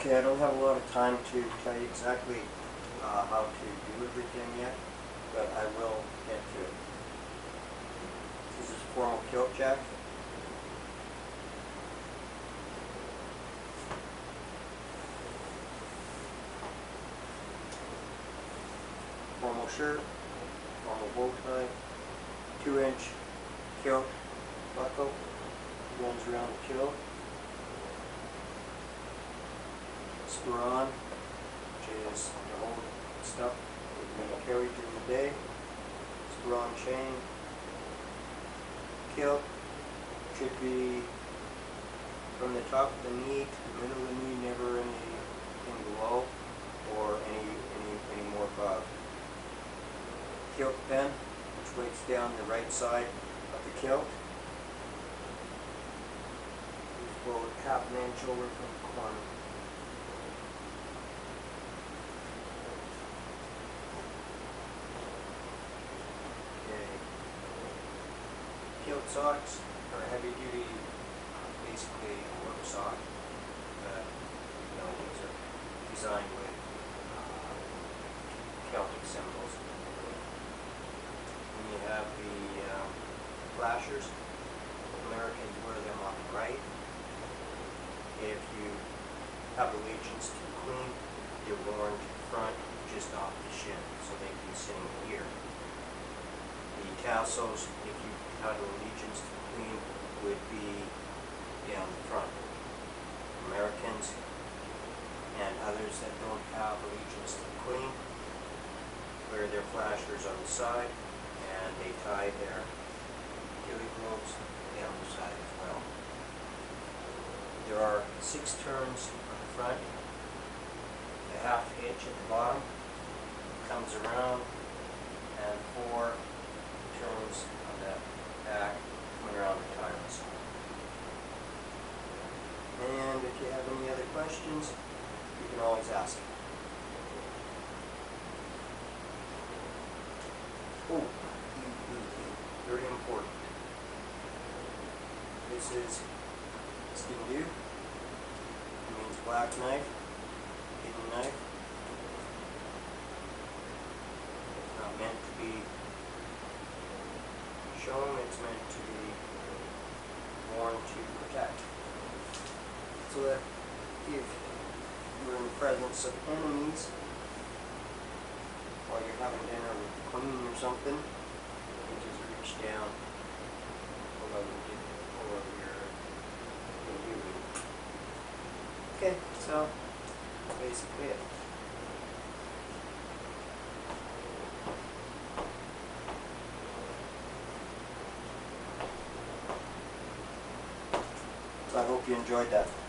Okay, I don't have a lot of time to tell you exactly how to do everything yet, but I will get to it. This is formal kilt jack. Formal shirt, formal bow tie, 2-inch kilt buckle, runs around the kilt. Screw on, which is to hold stuff that you're going to carry during the day. Screw on chain. Kilt should be from the top of the knee to the middle of the knee, never anything below or any more above. Kilt pen, which weights down the right side of the kilt. Just blow it half an inch over from the corner. Kilt socks are heavy duty, basically work sock, but these are designed with Celtic symbols. And you have the flashers. Americans wear them on the right. If you have allegiance to the Queen, they're worn to the front, just off the shin, so they'd be sitting here. The tassels, if you had allegiance to the Queen, would be down the front. Americans and others that don't have allegiance to the Queen wear their flashers on the side, and they tie their ghillie robes down the side as well. There are 6 turns on the front, a half hitch at the bottom, comes around, and 4 turns on the back, coming around the tiles. And if you have any other questions, you can always ask. Oh, very important. This is skin do. It means black knife, hidden knife. It's not meant to be shown, it's meant to be worn to protect. So that if you're in the presence of enemies while you're having dinner with the Queen or something, you can just reach down, pull over your ghillie. Okay, so that's basically it. So I hope you enjoyed that.